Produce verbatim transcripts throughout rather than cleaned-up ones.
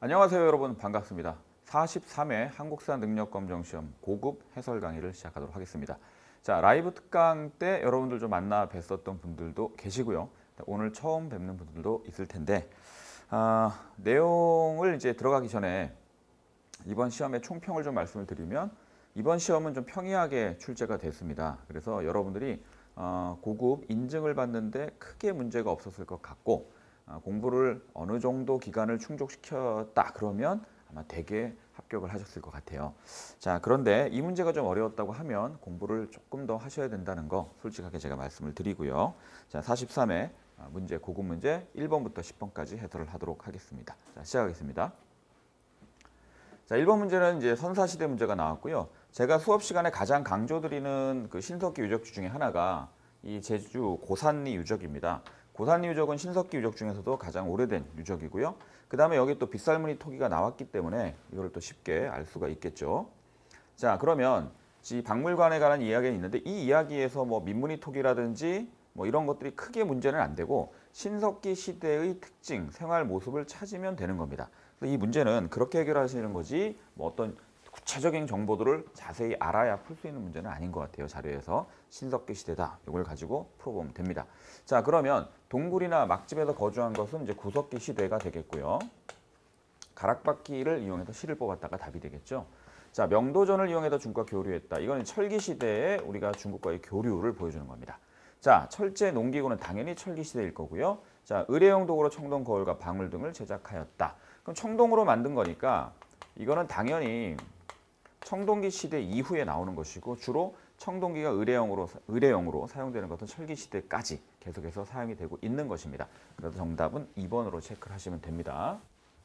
안녕하세요 여러분, 반갑습니다. 사십삼 회 한국사 능력검정시험 고급 해설 강의를 시작하도록 하겠습니다. 자, 라이브 특강 때 여러분들 좀 만나 뵀었던 분들도 계시고요. 오늘 처음 뵙는 분들도 있을 텐데 아, 내용을 이제 들어가기 전에 이번 시험의 총평을 좀 말씀을 드리면, 이번 시험은 좀 평이하게 출제가 됐습니다. 그래서 여러분들이 어, 고급 인증을 받는데 크게 문제가 없었을 것 같고, 어, 공부를 어느 정도 기간을 충족시켰다 그러면 아마 대개 합격을 하셨을 것 같아요. 자, 그런데 이 문제가 좀 어려웠다고 하면 공부를 조금 더 하셔야 된다는 거 솔직하게 제가 말씀을 드리고요. 자, 사십삼 회 문제, 고급 문제 일 번부터 십 번까지 해설을 하도록 하겠습니다. 자, 시작하겠습니다. 자, 일 번 문제는 이제 선사시대 문제가 나왔고요. 제가 수업 시간에 가장 강조드리는 그 신석기 유적지 중에 하나가 이 제주 고산리 유적입니다. 고산리 유적은 신석기 유적 중에서도 가장 오래된 유적이고요. 그 다음에 여기 또 빗살무늬 토기가 나왔기 때문에 이걸 또 쉽게 알 수가 있겠죠. 자, 그러면 이 박물관에 관한 이야기가 있는데, 이 이야기에서 뭐 민무늬 토기라든지 뭐 이런 것들이 크게 문제는 안 되고 신석기 시대의 특징, 생활 모습을 찾으면 되는 겁니다. 그래서 이 문제는 그렇게 해결하시는 거지 뭐 어떤 구체적인 정보들을 자세히 알아야 풀 수 있는 문제는 아닌 것 같아요. 자료에서 신석기 시대다, 이걸 가지고 풀어보면 됩니다. 자, 그러면 동굴이나 막집에서 거주한 것은 이제 구석기 시대가 되겠고요. 가락바퀴를 이용해서 실을 뽑았다가 답이 되겠죠. 자, 명도전을 이용해서 중국과 교류했다. 이건 철기 시대에 우리가 중국과의 교류를 보여주는 겁니다. 자, 철제 농기구는 당연히 철기 시대일 거고요. 자, 의뢰용 도구로 청동, 거울과 방울 등을 제작하였다. 그럼 청동으로 만든 거니까 이거는 당연히 청동기 시대 이후에 나오는 것이고, 주로 청동기가 의뢰용으로, 의뢰용으로 사용되는 것은 철기 시대까지 계속해서 사용이 되고 있는 것입니다. 그래서 정답은 이 번으로 체크를 하시면 됩니다.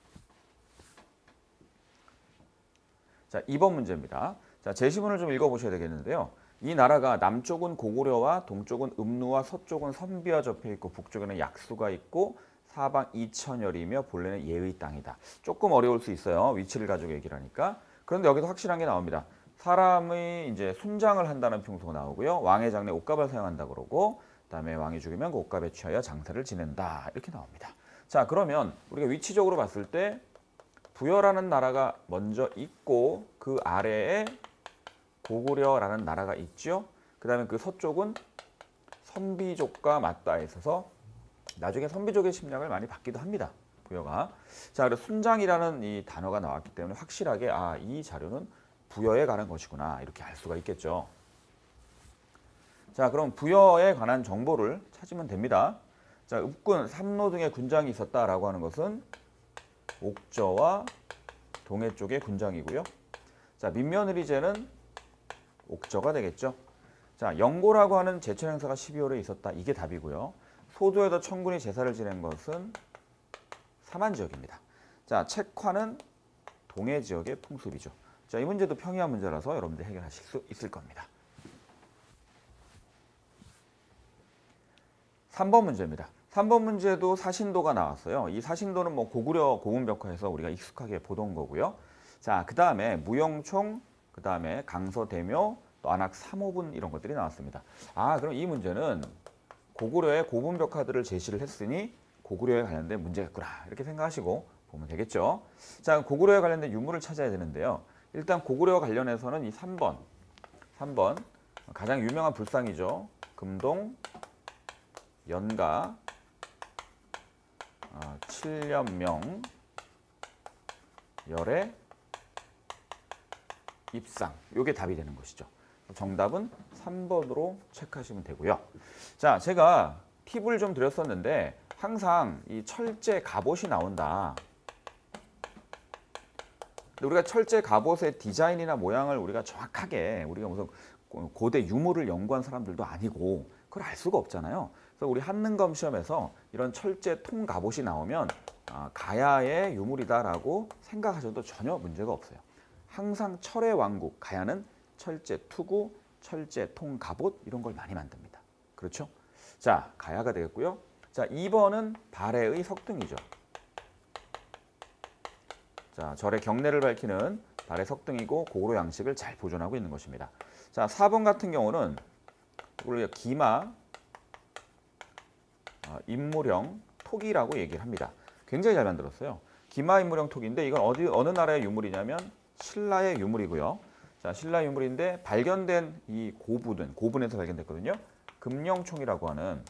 자, 이 번 문제입니다. 자, 제시문을 좀 읽어보셔야 되겠는데요. 이 나라가 남쪽은 고구려와 동쪽은 음루와 서쪽은 선비와 접해 있고 북쪽에는 약수가 있고 사방 이천여리며 본래는 예의 땅이다. 조금 어려울 수 있어요. 위치를 가지고 얘기를 하니까. 그런데 여기서 확실한 게 나옵니다. 사람이 이제 순장을 한다는 평소가 나오고요. 왕의 장례 옷값을 사용한다 그러고, 그다음에 왕이 죽으면 그 옷값에 취하여 장사를 지낸다, 이렇게 나옵니다. 자, 그러면 우리가 위치적으로 봤을 때 부여라는 나라가 먼저 있고 그 아래에 고구려라는 나라가 있죠. 그다음에 그 서쪽은 선비족과 맞닿아 있어서 나중에 선비족의 침략을 많이 받기도 합니다. 부여가. 자, 그래서 순장이라는 이 단어가 나왔기 때문에 확실하게 아, 이 자료는 부여에 관한 것이구나, 이렇게 알 수가 있겠죠. 자, 그럼 부여에 관한 정보를 찾으면 됩니다. 자, 읍군, 삼로 등의 군장이 있었다라고 하는 것은 옥저와 동해 쪽의 군장이고요. 자, 민며느리제는 옥저가 되겠죠. 자, 영고라고 하는 제천 행사가 십이월에 있었다, 이게 답이고요. 소도에서 천군이 제사를 지낸 것은 삼안 지역입니다. 자, 책화는 동해 지역의 풍습이죠. 자, 이 문제도 평이한 문제라서 여러분들 해결하실 수 있을 겁니다. 삼 번 문제입니다. 삼 번 문제도 사신도가 나왔어요. 이 사신도는 뭐 고구려 고문벽화에서 우리가 익숙하게 보던 거고요. 자, 그 다음에 무용총, 그 다음에 강서대묘, 또 안악 삼호분, 이런 것들이 나왔습니다. 아, 그럼 이 문제는 고구려의 고분벽화들을 제시를 했으니 고구려에 관련된 문제겠구나, 이렇게 생각하시고 보면 되겠죠. 자, 고구려에 관련된 유물을 찾아야 되는데요. 일단 고구려와 관련해서는 이 삼 번, 삼 번 가장 유명한 불상이죠. 금동, 연가, 어, 칠련명, 열애, 입상, 이게 답이 되는 것이죠. 정답은 삼 번으로 체크하시면 되고요. 자, 제가 팁을 좀 드렸었는데 항상 이 철제 갑옷이 나온다. 근데 우리가 철제 갑옷의 디자인이나 모양을 우리가 정확하게, 우리가 무슨 고대 유물을 연구한 사람들도 아니고 그걸 알 수가 없잖아요. 그래서 우리 한능검 시험에서 이런 철제 통 갑옷이 나오면 아, 가야의 유물이다라고 생각하셔도 전혀 문제가 없어요. 항상 철의 왕국 가야는 철제 투구, 철제 통 갑옷, 이런 걸 많이 만듭니다. 그렇죠? 자, 가야가 되겠고요. 자, 이 번은 발해의 석등이죠. 자, 절의 경례를 밝히는 발해 석등이고 고구려 양식을 잘 보존하고 있는 것입니다. 자, 사 번 같은 경우는 우리가 기마, 어, 인물형, 토기라고 얘기를 합니다. 굉장히 잘 만들었어요. 기마인물형 톡인데 이건 어디 어느 나라의 유물이냐면 신라의 유물이고요. 자, 신라 유물인데 발견된 이 고분은 고분에서 발견됐거든요. 금령총이라고 하는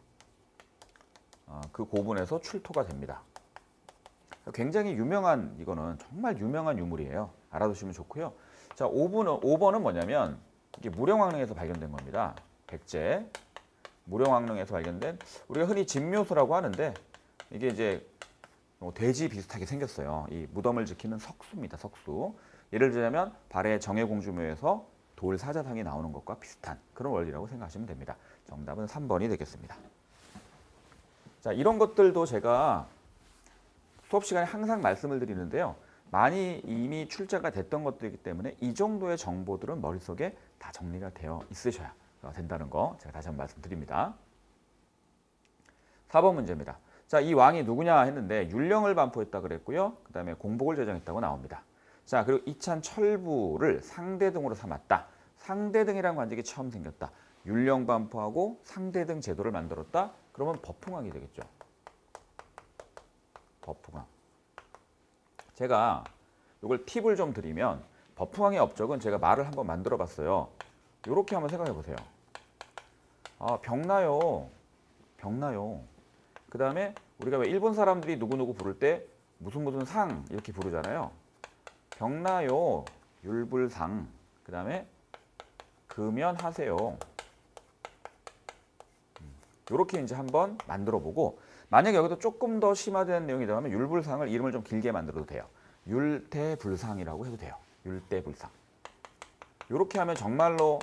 어, 그 고분에서 출토가 됩니다. 굉장히 유명한 이거는 정말 유명한 유물이에요. 알아두시면 좋고요. 자, 오 번은 오 번은 뭐냐면 이게 무령왕릉에서 발견된 겁니다. 백제 무령왕릉에서 발견된 우리가 흔히 진묘소라고 하는데 이게 이제 돼지 비슷하게 생겼어요. 이 무덤을 지키는 석수입니다. 석수. 예를 들자면 발해 정해공주묘에서 돌 사자상이 나오는 것과 비슷한 그런 원리라고 생각하시면 됩니다. 정답은 삼 번이 되겠습니다. 자, 이런 것들도 제가 수업 시간에 항상 말씀을 드리는데요. 많이 이미 출제가 됐던 것들이기 때문에 이 정도의 정보들은 머릿속에 다 정리가 되어 있으셔야 된다는 거 제가 다시 한번 말씀드립니다. 사 번 문제입니다. 자, 이 왕이 누구냐 했는데 율령을 반포했다 그랬고요. 그 다음에 공복을 제정했다고 나옵니다. 자, 그리고 이찬 철부를 상대등으로 삼았다. 상대등이라는 관직이 처음 생겼다. 율령 반포하고 상대등 제도를 만들었다. 그러면 법흥왕이 되겠죠. 법흥왕. 제가 이걸 팁을 좀 드리면 법흥왕의 업적은 제가 말을 한번 만들어 봤어요. 이렇게 한번 생각해 보세요. 아, 병나요. 병나요. 그 다음에 우리가 왜 일본 사람들이 누구누구 부를 때 무슨 무슨 상 이렇게 부르잖아요. 병나요. 율불상. 그 다음에 금연하세요. 이렇게 이제 한번 만들어 보고 만약에 여기도 조금 더 심화된 내용이 들어가면 율불상을 이름을 좀 길게 만들어도 돼요. 율대불상이라고 해도 돼요. 율대불상. 이렇게 하면 정말로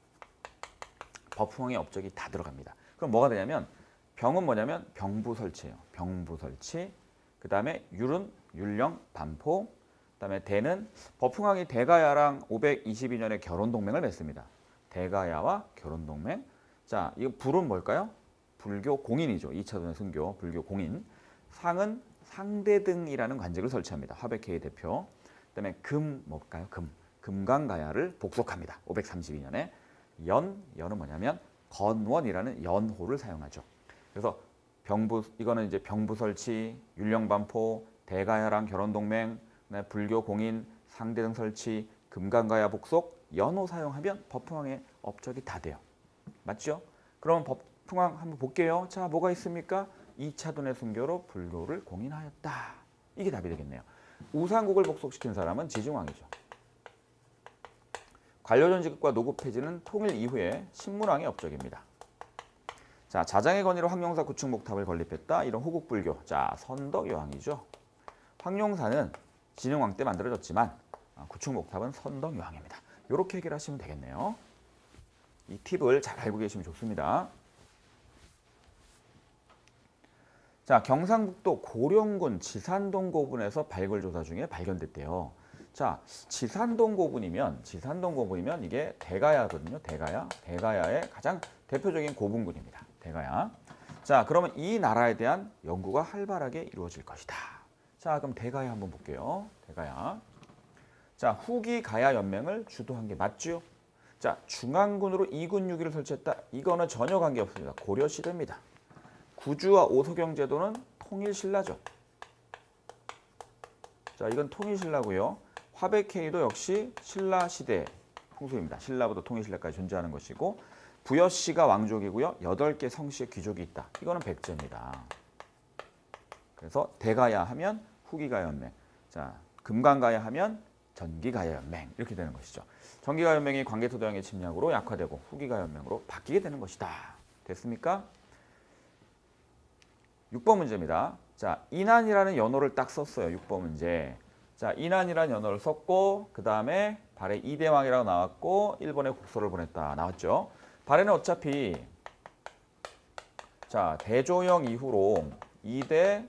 법흥왕의 업적이 다 들어갑니다. 그럼 뭐가 되냐면 병은 뭐냐면 병부설치예요. 병부설치. 그 다음에 율은 율령 반포. 그 다음에 대는 법흥왕이 대가야랑 오백이십이 년에 결혼동맹을 맺습니다. 대가야와 결혼동맹. 자, 이거 불은 뭘까요? 불교 공인이죠. 이 차전의 순교, 불교 공인. 상은 상대등이라는 관직을 설치합니다. 화백회의 대표. 그다음에 금 뭘까요? 금. 금강가야를 복속합니다. 오백삼십이 년에. 연, 연은 뭐냐면 건원이라는 연호를 사용하죠. 그래서 병부 이거는 이제 병부 설치, 율령 반포, 대가야랑 결혼동맹, 불교 공인, 상대등 설치, 금강가야 복속, 연호 사용하면 법흥왕의 업적이 다 돼요. 맞죠? 그럼 법흥왕 한번 볼게요. 자, 뭐가 있습니까? 이 차돈의 순교로 불교를 공인하였다. 이게 답이 되겠네요. 우상국을 복속시킨 사람은 지증왕이죠. 관료전직과 노구 폐지는 통일 이후에 신문왕의 업적입니다. 자, 자장의 건의로 황룡사 구충목탑을 건립했다. 이런 호국불교. 자, 선덕여왕이죠. 황룡사는 진흥왕 때 만들어졌지만 구충목탑은 선덕여왕입니다. 이렇게 해결하시면 되겠네요. 이 팁을 잘 알고 계시면 좋습니다. 자, 경상북도 고령군 지산동 고분에서 발굴 조사 중에 발견됐대요. 자, 지산동 고분이면 지산동 고분이면 이게 대가야거든요. 대가야. 대가야의 가장 대표적인 고분군입니다. 대가야. 자, 그러면 이 나라에 대한 연구가 활발하게 이루어질 것이다. 자, 그럼 대가야 한번 볼게요. 대가야. 자, 후기 가야 연맹을 주도한 게 맞죠? 자, 중앙군으로 이군 유기를 설치했다. 이거는 전혀 관계없습니다. 고려시대입니다. 구주와 오소경 제도는 통일신라죠. 자, 이건 통일신라고요. 화백회의도 역시 신라시대 풍습입니다. 신라부터 통일신라까지 존재하는 것이고 부여씨가 왕족이고요. 여덟 개 성씨의 귀족이 있다. 이거는 백제입니다. 그래서 대가야 하면 후기가야 연맹. 자, 금강가야 하면 전기가야 연맹. 이렇게 되는 것이죠. 전기가야 연맹이 광개토대왕의 침략으로 약화되고 후기가야 연맹으로 바뀌게 되는 것이다. 됐습니까? 육 번 문제입니다. 자, 인안이라는 연호를 딱 썼어요. 육 번 문제. 자, 인안이라는 연호를 썼고 그 다음에 발해 이대왕이라고 나왔고 일본에 국서를 보냈다. 나왔죠. 발해는 어차피 자, 대조영 이후로 이대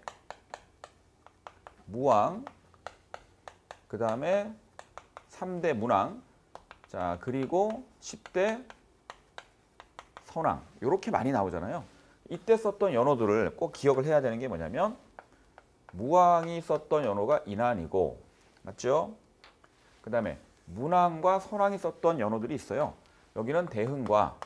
무왕 그 다음에 삼 대 문왕 자, 그리고 십 대 선왕 이렇게 많이 나오잖아요. 이때 썼던 연호들을 꼭 기억을 해야 되는 게 뭐냐면 무왕이 썼던 연호가 인안이고 맞죠? 그 다음에 문왕과 선왕이 썼던 연호들이 있어요. 여기는 대흥과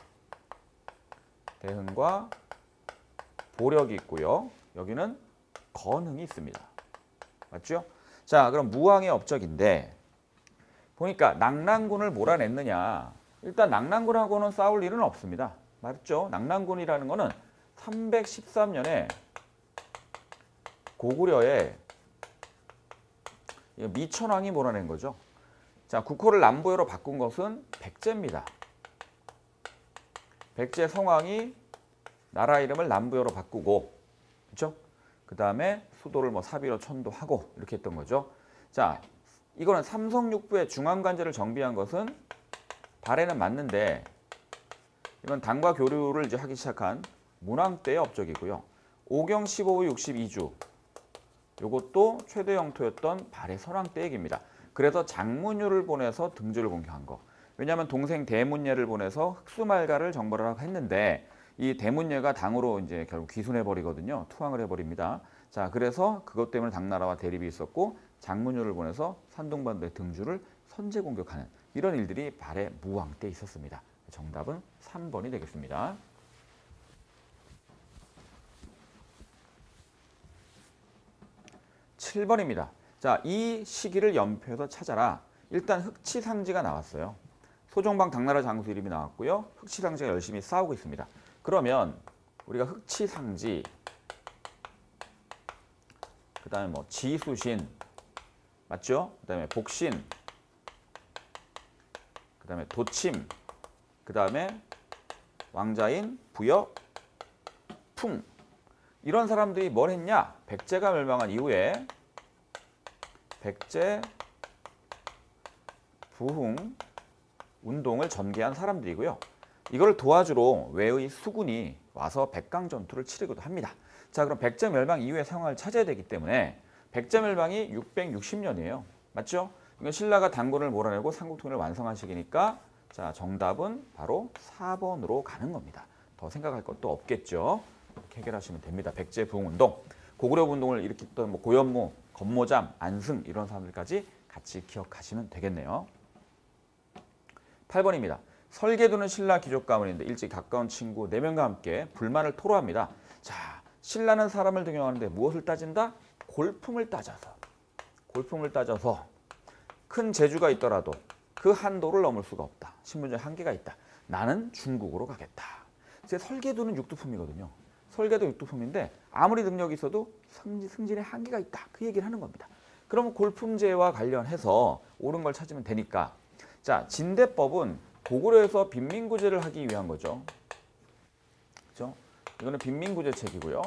대흥과 보력이 있고요. 여기는 건흥이 있습니다. 맞죠? 자, 그럼 무왕의 업적인데 보니까 낙랑군을 몰아냈느냐. 일단 낙랑군하고는 싸울 일은 없습니다. 맞죠? 낙랑군이라는 거는 삼백십삼 년에 고구려에 미천왕이 몰아낸 거죠. 자, 국호를 남부여로 바꾼 것은 백제입니다. 백제 성왕이 나라 이름을 남부여로 바꾸고, 그렇죠? 그 다음에 수도를 뭐 사비로 천도하고 이렇게 했던 거죠. 자, 이거는 삼성육부의 중앙관제를 정비한 것은 발해는 맞는데 이건 당과 교류를 이제 하기 시작한 문왕 때의 업적이고요. 오경 십오 후 육십이 주 요것도 최대 영토였던 발해 선왕 때 얘기입니다. 그래서 장문유를 보내서 등주를 공격한 거. 왜냐하면 동생 대문예를 보내서 흑수말가를 정벌을 하고 했는데 이 대문예가 당으로 이제 결국 귀순해 버리거든요. 투항을 해버립니다. 자, 그래서 그것 때문에 당나라와 대립이 있었고 장문유를 보내서 산둥반도의 등주를 선제 공격하는 이런 일들이 발해 무왕 때 있었습니다. 정답은 삼 번이 되겠습니다. 칠 번입니다. 자, 이 시기를 연표해서 찾아라. 일단 흑치상지가 나왔어요. 소종방 당나라 장수 이름이 나왔고요. 흑치상지가 열심히 싸우고 있습니다. 그러면 우리가 흑치상지, 그 다음에 뭐 지수신, 맞죠? 그 다음에 복신, 그 다음에 도침, 그 다음에 왕자인 부여, 풍. 이런 사람들이 뭘 했냐? 백제가 멸망한 이후에 백제 부흥 운동을 전개한 사람들이고요. 이걸 도와주러 외의 수군이 와서 백강 전투를 치르기도 합니다. 자, 그럼 백제 멸망 이후의 상황을 찾아야 되기 때문에 백제 멸망이 육백육십 년이에요. 맞죠? 이건 신라가 단군을 몰아내고 삼국통일을 완성한 시기니까 자, 정답은 바로 사 번으로 가는 겁니다. 더 생각할 것도 없겠죠. 이렇게 해결하시면 됩니다. 백제 부흥운동, 고구려 운동을 일으켰던 뭐 고연무, 건모잠, 안승 이런 사람들까지 같이 기억하시면 되겠네요. 팔 번입니다. 설계도는 신라 귀족 가문인데 일찍 가까운 친구 네 명과 함께 불만을 토로합니다. 자, 신라는 사람을 등용하는데 무엇을 따진다? 골품을 따져서. 골품을 따져서 큰 재주가 있더라도 그 한도를 넘을 수가 없다. 신분적 한계가 있다. 나는 중국으로 가겠다. 제 설계도는 육두품이거든요. 설계도 육두품인데 아무리 능력이 있어도 승진, 승진의 한계가 있다. 그 얘기를 하는 겁니다. 그러면 골품제와 관련해서 옳은 걸 찾으면 되니까 자, 진대법은 고구려에서 빈민구제를 하기 위한 거죠. 그렇죠? 이거는 빈민구제책이고요.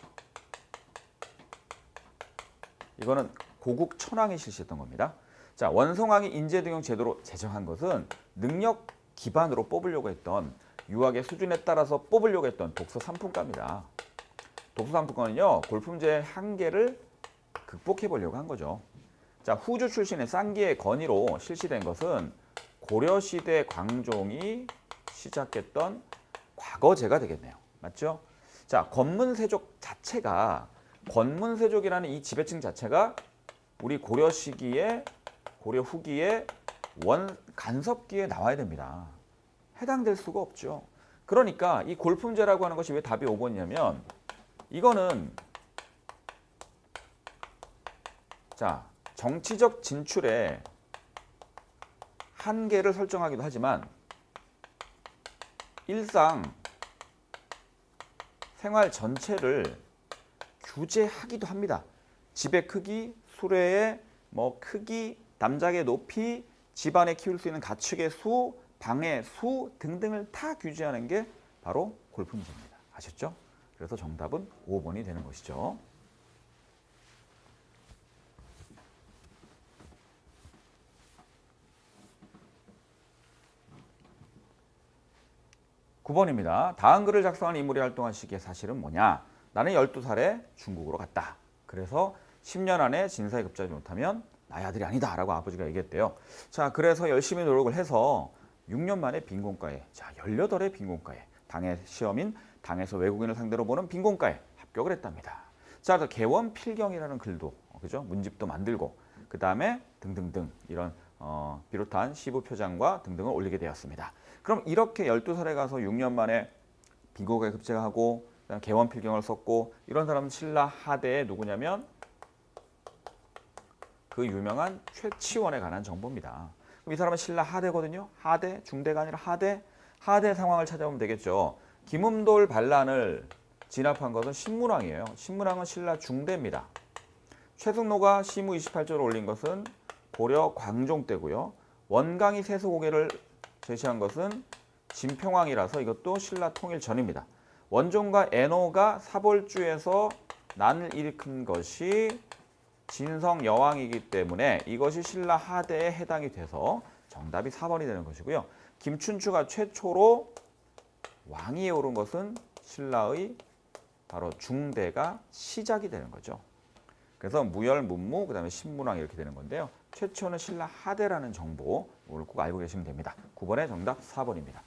이거는 고국 천황이 실시했던 겁니다. 자, 원성왕이 인재등용 제도로 제정한 것은 능력 기반으로 뽑으려고 했던 유학의 수준에 따라서 뽑으려고 했던 독서 삼품과입니다. 독서 삼품과는요, 골품제의 한계를 극복해 보려고 한 거죠. 자, 후주 출신의 쌍기의 건의로 실시된 것은 고려시대 광종이 시작했던 과거제가 되겠네요. 맞죠? 자, 권문세족 자체가, 권문세족이라는 이 지배층 자체가 우리 고려 시기에, 고려 후기에 원 간섭기에 나와야 됩니다. 해당될 수가 없죠. 그러니까 이 골품제라고 하는 것이 왜 답이 오 번이냐면 이거는 자, 정치적 진출에 한계를 설정하기도 하지만 일상 생활 전체를 규제하기도 합니다. 집의 크기, 수레의 뭐 크기, 남작의 높이, 집안에 키울 수 있는 가축의 수, 방의 수 등등을 다 규제하는 게 바로 골품제입니다. 아셨죠? 그래서 정답은 오 번이 되는 것이죠. 구 번입니다. 다음 글을 작성한 인물이 활동한 시기의 사실은 뭐냐? 나는 열두 살에 중국으로 갔다. 그래서 십 년 안에 진사에 급제하지 못하면 나의 아들이 아니다 라고 아버지가 얘기했대요. 자, 그래서 열심히 노력을 해서 육 년 만에 빈곤과에, 자, 열여덟의 빈곤과에, 당의 시험인 당에서 외국인을 상대로 보는 빈곤과에 합격을 했답니다. 자, 그래서 개원필경이라는 글도, 그죠? 문집도 만들고, 그 다음에 등등등 이런 어, 비롯한 시부 표장과 등등을 올리게 되었습니다. 그럼 이렇게 열두 살에 가서 육 년 만에 빈곤과에 급제하고 개원필경을 썼고 이런 사람은 신라 하대의 누구냐면 그 유명한 최치원에 관한 정보입니다. 그럼 이 사람은 신라 하대거든요. 하대, 중대가 아니라 하대. 하대 상황을 찾아보면 되겠죠. 김음돌 반란을 진압한 것은 신문왕이에요. 신문왕은 신라 중대입니다. 최승로가 시무 이십팔 조를 올린 것은 고려 광종 때고요. 원강이 세수고개를 제시한 것은 진평왕이라서 이것도 신라 통일 전입니다. 원종과 애노가 사벌주에서 난을 일으킨 것이 진성 여왕이기 때문에 이것이 신라 하대에 해당이 돼서 정답이 사 번이 되는 것이고요. 김춘추가 최초로 왕위에 오른 것은 신라의 바로 중대가 시작이 되는 거죠. 그래서 무열, 문무, 그 다음에 신문왕 이렇게 되는 건데요. 최초는 신라 하대라는 정보 이걸 꼭 알고 계시면 됩니다. 구 번의 정답 사 번입니다.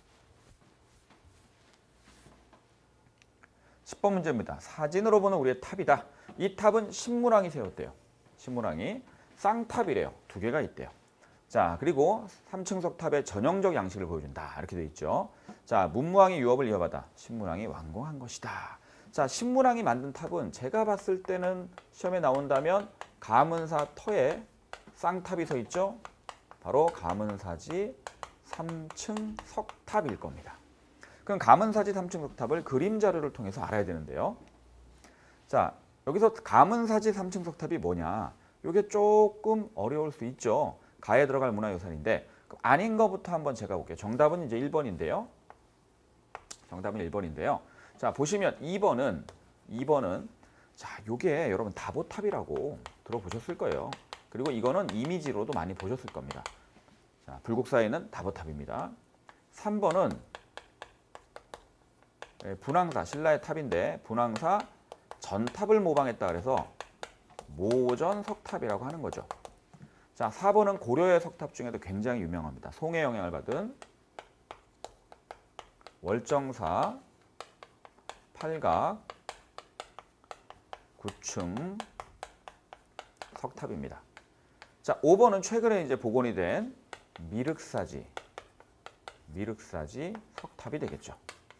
십 번 문제입니다. 사진으로 보는 우리의 탑이다. 이 탑은 신문왕이 세웠대요. 신문왕이 쌍탑이래요. 두 개가 있대요. 자, 그리고 삼층석 탑의 전형적 양식을 보여준다. 이렇게 돼 있죠. 자, 문무왕이 유업을 이어받아 신문왕이 완공한 것이다. 자, 신문왕이 만든 탑은 제가 봤을 때는 시험에 나온다면 가문사 터에 쌍탑이 서 있죠. 바로 가문사지 삼층 석탑일 겁니다. 그럼 가문사지 삼층 석탑을 그림 자료를 통해서 알아야 되는데요. 자, 여기서 가문사지 삼층 석탑이 뭐냐? 이게 조금 어려울 수 있죠. 가에 들어갈 문화유산인데 아닌 것부터 한번 제가 볼게요. 정답은 이제 일 번인데요. 정답은 일 번인데요. 자, 보시면 이 번은 이 번은 자, 요게 여러분 다보탑이라고 들어보셨을 거예요. 그리고 이거는 이미지로도 많이 보셨을 겁니다. 자, 불국사에 있는 다보탑입니다. 삼 번은 분황사, 신라의 탑인데 분황사 전탑을 모방했다 그래서 모전 석탑이라고 하는 거죠. 자, 사 번은 고려의 석탑 중에도 굉장히 유명합니다. 송의 영향을 받은 월정사, 팔각, 구층 석탑입니다. 자, 오 번은 최근에 이제 복원이 된 미륵사지, 미륵사지 석탑이 되겠죠.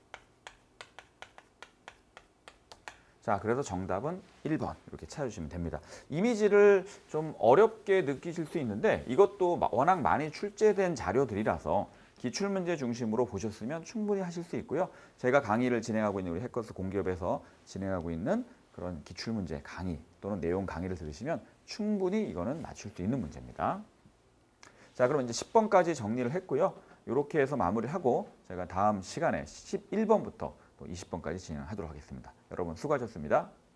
자, 그래서 정답은 일 번 이렇게 찾아주시면 됩니다. 이미지를 좀 어렵게 느끼실 수 있는데 이것도 워낙 많이 출제된 자료들이라서 기출문제 중심으로 보셨으면 충분히 하실 수 있고요. 제가 강의를 진행하고 있는 우리 해커스 공기업에서 진행하고 있는 그런 기출문제 강의 또는 내용 강의를 들으시면 충분히 이거는 맞출 수 있는 문제입니다. 자, 그럼 이제 십 번까지 정리를 했고요. 이렇게 해서 마무리를 하고 제가 다음 시간에 십일 번부터 또 이십 번까지 진행하도록 하겠습니다. 여러분 수고하셨습니다.